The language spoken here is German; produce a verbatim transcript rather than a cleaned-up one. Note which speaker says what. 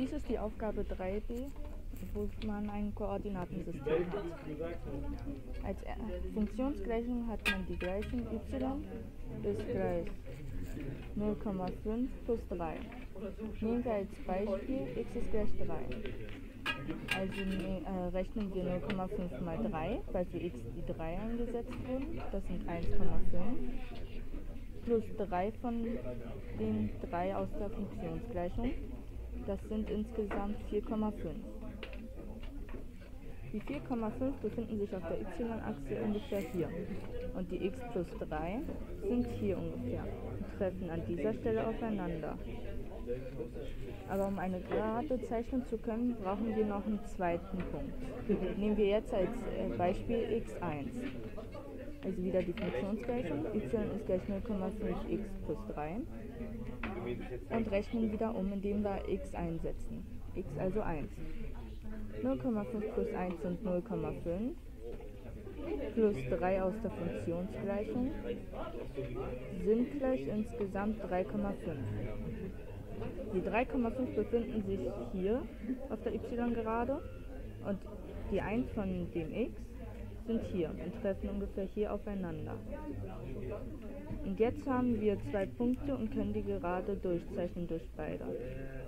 Speaker 1: Dies ist die Aufgabe drei b, wo man ein Koordinatensystem hat. Als er Funktionsgleichung hat man die Gleichung y ist gleich null Komma fünf plus drei. Nehmen wir als Beispiel x ist gleich drei. Also ne, äh, rechnen wir null Komma fünf mal drei, weil für x die drei eingesetzt wurden, das sind eins Komma fünf, plus drei von den drei aus der Funktionsgleichung, das sind insgesamt vier Komma fünf. Die vier Komma fünf befinden sich auf der y-Achse ungefähr hier und die x plus drei sind hier ungefähr und treffen an dieser Stelle aufeinander. Aber um eine Gerade zeichnen zu können, brauchen wir noch einen zweiten Punkt. Nehmen wir jetzt als Beispiel x eins. Also wieder die Funktionsgleichung, y ist gleich null Komma fünf x plus drei und rechnen wieder um, indem wir x einsetzen. X also eins. null Komma fünf plus eins sind null Komma fünf plus drei aus der Funktionsgleichung sind gleich insgesamt drei Komma fünf. Die drei Komma fünf befinden sich hier auf der y-Gerade und die eins von dem x sind hier und treffen ungefähr hier aufeinander. Und jetzt haben wir zwei Punkte und können die Gerade durchzeichnen durch beide.